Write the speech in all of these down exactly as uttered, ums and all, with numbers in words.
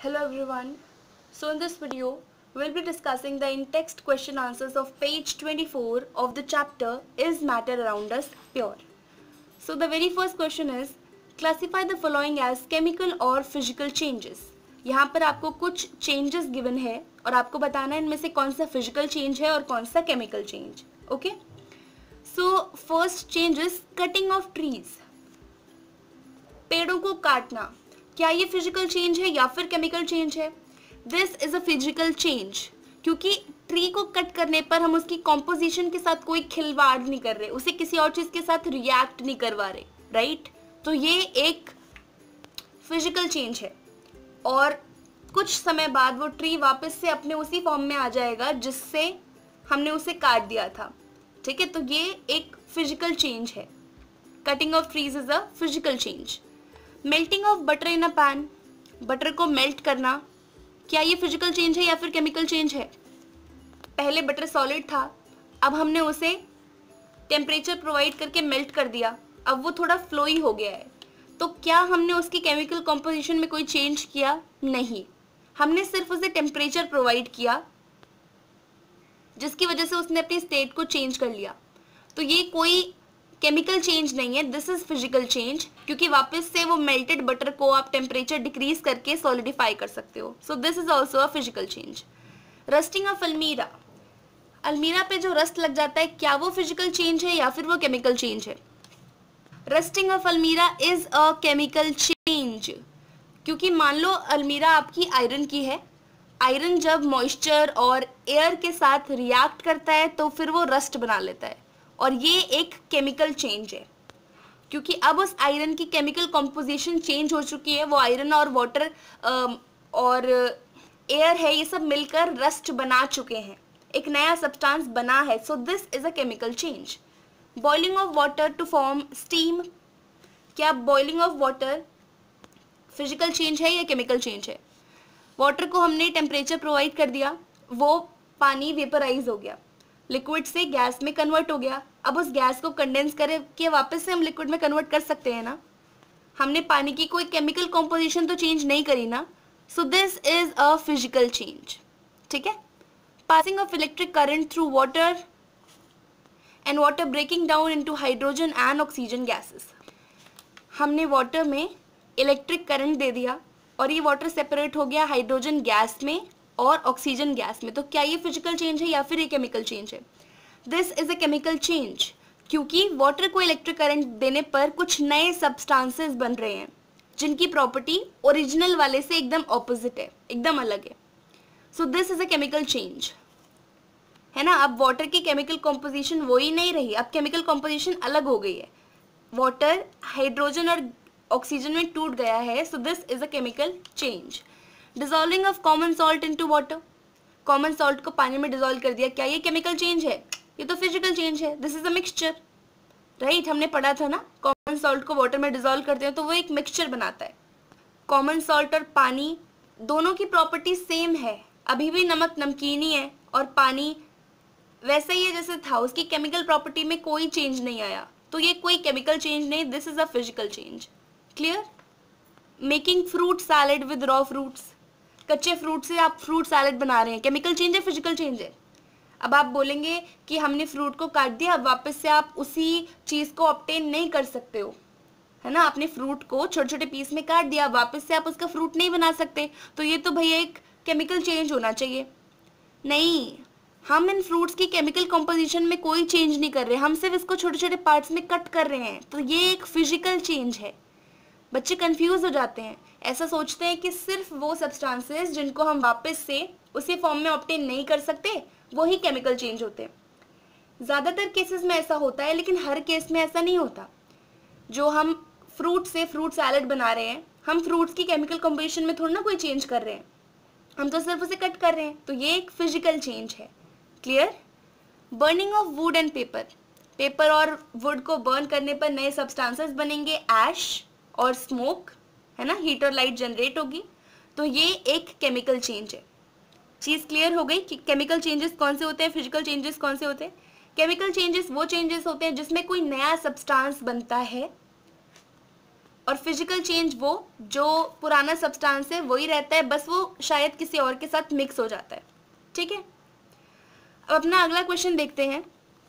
Hello everyone. So in this video, we'll be discussing the in-text question answers of page twenty-four of the chapter Is Matter Around Us Pure? So the very first question is, classify the following as chemical or physical changes. यहाँ पर आपको कुछ changes given है और आपको बताना है इनमें से कौन सा physical change है और कौन सा chemical change. Okay? So first change is cutting of trees. पेड़ों को काटना, क्या ये फिजिकल चेंज है या फिर केमिकल चेंज है? This is a physical change, क्योंकि ट्री को कट करने पर हम उसकी कॉम्पोजिशन के साथ कोई खिलवाड़ नहीं कर रहे, उसे किसी और चीज के साथ रिएक्ट नहीं करवा रहे, राइट? तो ये एक फिजिकल चेंज है और कुछ समय बाद वो ट्री वापस से अपने उसी फॉर्म में आ जाएगा जिससे हमने उसे काट दिया था. ठीक है, तो ये एक फिजिकल चेंज है. Cutting of trees is a physical change. Melting of butter in a pan, butter को मेल्ट करना, क्या ये फिजिकल चेंज है या फिर केमिकल चेंज है? पहले बटर सॉलिड था, अब हमने उसे टेम्परेचर प्रोवाइड करके मेल्ट कर दिया, अब वो थोड़ा फ्लोई हो गया है. तो क्या हमने उसकी केमिकल कॉम्पोजिशन में कोई चेंज किया? नहीं, हमने सिर्फ उसे टेम्परेचर प्रोवाइड किया जिसकी वजह से उसने अपनी स्टेट को चेंज कर लिया. तो ये कोई केमिकल चेंज नहीं है, दिस इज फिजिकल चेंज, क्योंकि वापस से वो मेल्टेड बटर को आप टेम्परेचर डिक्रीज करके सॉलिडिफाई कर सकते हो. So this is also a physical change. Rusting of अलमीरा, अलमीरा पे जो रस्ट लग जाता है, क्या वो फिजिकल चेंज है या फिर वो केमिकल चेंज है? रस्टिंग ऑफ अलमीरा इज अ केमिकल चेंज, क्योंकि मान लो अलमीरा आपकी आयरन की है, आयरन जब मॉइस्चर और एयर के साथ रिएक्ट करता है तो फिर वो रस्ट बना लेता है, और ये एक केमिकल चेंज है क्योंकि अब उस आयरन की केमिकल कॉम्पोजिशन चेंज हो चुकी है. वो आयरन और वाटर और एयर है, ये सब मिलकर रस्ट बना चुके हैं, एक नया सब्सटेंस बना है. So this is a chemical change. Boiling of water to form steam, क्या boiling of water physical change है या केमिकल चेंज है? वाटर को हमने टेम्परेचर प्रोवाइड कर दिया, वो पानी वेपराइज हो गया, लिक्विड से गैस में कन्वर्ट हो गया. अब उस गैस को कंडेंस करके वापस से हम लिक्विड में कन्वर्ट कर सकते हैं ना, हमने पानी की कोई केमिकल कॉम्पोजिशन तो चेंज नहीं करी ना. So this is a physical change. ठीक है. Passing of electric current through water and water breaking down into hydrogen and oxygen gases, हमने वाटर में इलेक्ट्रिक करंट दे दिया और ये वाटर सेपरेट हो गया हाइड्रोजन गैस में और ऑक्सीजन गैस में. तो क्या ये फिजिकल चेंज है या फिर ये केमिकल चेंज है? This is a chemical change, क्योंकि वाटर को इलेक्ट्रिक करंट देने पर कुछ नए सब्सटेंसेस बन रहे हैं जिनकी प्रॉपर्टी ओरिजिनल वाले से एकदम ऑपोजिट है, एकदम अलग है. So this is a chemical change, है ना. अब वाटर की केमिकल कॉम्पोजिशन वो ही नहीं रही, अब केमिकल कॉम्पोजिशन अलग हो गई है, वाटर हाइड्रोजन और ऑक्सीजन में टूट गया है. So this is a chemical change. Dissolving of common salt into water, common salt को पानी में डिजॉल्व कर दिया, क्या ये केमिकल चेंज है? ये तो फिजिकल चेंज है. This is a mixture, right? हमने पढ़ा था ना, कॉमन सॉल्ट को वाटर में डिजॉल्व करते हैं तो वो एक मिक्सचर बनाता है. कॉमन सॉल्ट और पानी दोनों की प्रॉपर्टी सेम है, अभी भी नमक नमकीन ही है और पानी वैसे ही है जैसे था, उसकी केमिकल प्रॉपर्टी में कोई चेंज नहीं आया. तो ये कोई केमिकल चेंज नहीं, this is a physical change. Clear? Making fruit salad with raw fruits, कच्चे फ्रूट से आप फ्रूट सैलेड बना रहे हैं, केमिकल चेंज है फिजिकल चेंज है? अब आप बोलेंगे कि हमने फ्रूट को काट दिया, अब वापस से आप उसी चीज़ को ऑब्टेन नहीं कर सकते हो, है ना. आपने फ्रूट को छोटे छोटे पीस में काट दिया, वापस से आप उसका फ्रूट नहीं बना सकते, तो ये तो भैया एक केमिकल चेंज होना चाहिए. नहीं, हम इन फ्रूट्स की केमिकल कॉम्पोजिशन में कोई चेंज नहीं कर रहे, हम सिर्फ इसको छोटे छोटे पार्ट्स में कट कर रहे हैं, तो ये एक फिजिकल चेंज है. बच्चे कंफ्यूज हो जाते हैं, ऐसा सोचते हैं कि सिर्फ वो सब्सटेंसेस जिनको हम वापस से उसी फॉर्म में ऑब्टेन नहीं कर सकते वो ही केमिकल चेंज होते हैं. ज़्यादातर केसेस में ऐसा होता है, लेकिन हर केस में ऐसा नहीं होता. जो हम फ्रूट से फ्रूट सैलेड बना रहे हैं, हम फ्रूट्स की केमिकल कॉम्पोजिशन में थोड़ा ना कोई चेंज कर रहे हैं, हम तो सिर्फ उसे कट कर रहे हैं, तो ये एक फिजिकल चेंज है. Clear? Burning of wood and paper, paper और वुड को बर्न करने पर नए सब्सटेंसेस बनेंगे, ऐश और स्मोक, है ना, हीट और लाइट जनरेट होगी, तो ये एक केमिकल चेंज है. चीज़ क्लियर हो गई कि केमिकल चेंजेस कौन से होते हैं, फिजिकल चेंजेस कौन से होते हैं? केमिकल चेंजेस वो चेंजेस होते हैं जिसमें कोई नया सब्सटेंस बनता है और फिजिकल चेंज वो जो पुराना सब्सटेंस है वही रहता है, बस वो शायद किसी और के साथ मिक्स हो जाता है। ठीक है, अब अपना अगला क्वेश्चन देखते हैं।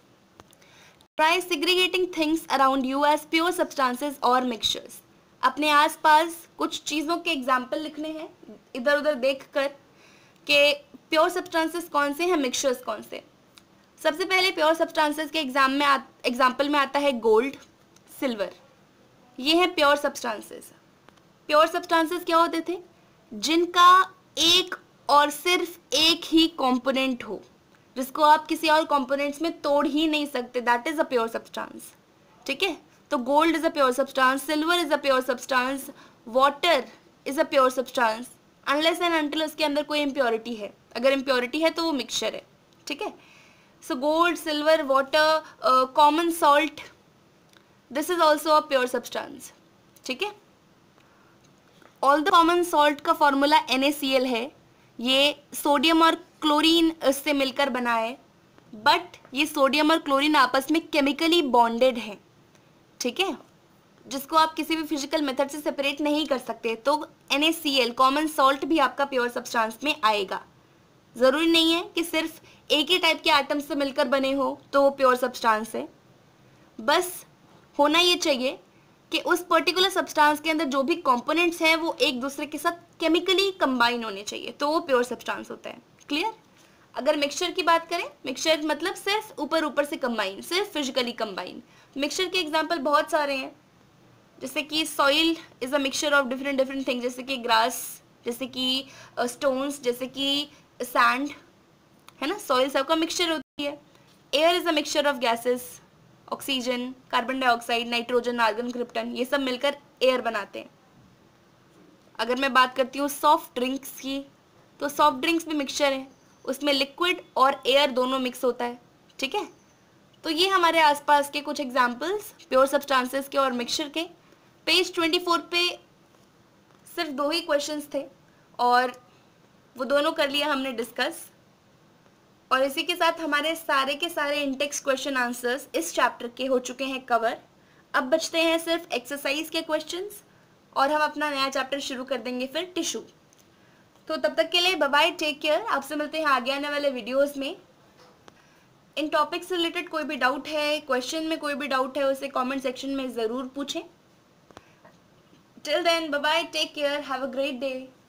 Try segregating things around you as pure substances और मिक्सचर्स। अपने आसपास कुछ चीज़ों के एग्जाम्पल लिखने हैं इधर उधर देख कर कि प्योर सब्सटेंसेस कौन से हैं, मिक्सचर्स कौन से। सबसे पहले प्योर सब्सटेंसेस के एग्जाम में एग्जाम्पल में आता है गोल्ड, सिल्वर, ये हैं प्योर सब्सटेंसेस। प्योर सब्सटेंसेस क्या होते थे? जिनका एक और सिर्फ एक ही कंपोनेंट हो, जिसको आप किसी और कंपोनेंट्स में तोड़ ही नहीं सकते, that is a pure substance. ठीक है, तो gold is a pure substance, silver is a pure substance, water is a pure substance unless and until उसके अंदर कोई इम्प्योरिटी है। अगर इम्प्योरिटी है तो वो मिक्सचर है। ठीक है, so gold, silver, water, common salt, this is also a pure substance. ठीक है, ऑल द कॉमन सॉल्ट का formula N A C L है, ये सोडियम और क्लोरीन से मिलकर बना है, बट ये सोडियम और क्लोरीन आपस में केमिकली बॉन्डेड हैं। ठीक है, जिसको आप किसी भी फिजिकल मेथड से सेपरेट नहीं कर सकते। तो N A C L common salt भी आपका प्योर सब्सटेंस में आएगा। ज़रूरी नहीं है कि सिर्फ एक ही टाइप के आइटम से मिलकर बने हो तो वो प्योर सब्सटेंस है, बस होना ये चाहिए कि उस पर्टिकुलर सब्सटेंस के अंदर जो भी कंपोनेंट्स हैं वो एक दूसरे के साथ केमिकली कंबाइन होने चाहिए, तो वो प्योर सब्सटेंस होता है। क्लियर? अगर मिक्सचर की बात करें, मिक्सचर मतलब सिर्फ ऊपर ऊपर से कंबाइन, सिर्फ फिजिकली कंबाइन। मिक्सचर के एग्जांपल बहुत सारे हैं, जैसे कि soil is a mixture of different different things, जैसे कि ग्रास, जैसे कि स्टोन्स, जैसे कि सैंड, है ना, सॉइल सबका मिक्सचर होती है। Air is a mixture of gases, oxygen, carbon dioxide, nitrogen, argon, krypton, ये सब मिलकर एयर बनाते हैं। अगर मैं बात करती हूँ सॉफ्ट ड्रिंक्स की, तो सॉफ्ट ड्रिंक्स भी मिक्सचर है, उसमें लिक्विड और एयर दोनों मिक्स होता है। ठीक है, तो ये हमारे आसपास के कुछ एग्जांपल्स प्योर सब्सटेंसेस के और मिक्सचर के। पेज ट्वेंटी फोर पे सिर्फ दो ही क्वेश्चंस थे और वो दोनों कर लिया हमने डिस्कस, और इसी के साथ हमारे सारे के सारे इंटेक्स्ट क्वेश्चन आंसर्स इस चैप्टर के हो चुके हैं कवर। अब बचते हैं सिर्फ एक्सरसाइज के क्वेश्चंस और हम अपना नया चैप्टर शुरू कर देंगे फिर टिश्यू। तो तब तक के लिए बाय बाय, टेक केयर। आपसे मिलते हैं आगे आने वाले वीडियोस में। इन टॉपिक से रिलेटेड कोई भी डाउट है, क्वेश्चन में कोई भी डाउट है, उसे कमेंट सेक्शन में ज़रूर पूछें। Till then bye bye, take care, have a great day.